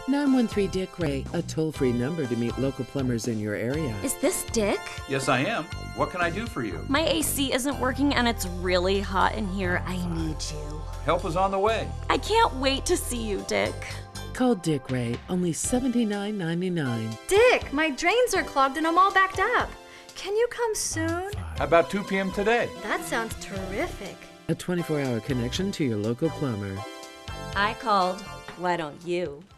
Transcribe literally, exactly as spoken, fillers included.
nine one three Dick Ray, a toll-free number to meet local plumbers in your area. Is this Dick? Yes, I am. What can I do for you? My A C isn't working and it's really hot in here. I need you. Help is on the way. I can't wait to see you, Dick. Call Dick Ray, only seventy-nine ninety-nine. Dick, my drains are clogged and I'm all backed up. Can you come soon? How about two p m today? That sounds terrific. A twenty-four hour connection to your local plumber. I called. Why don't you?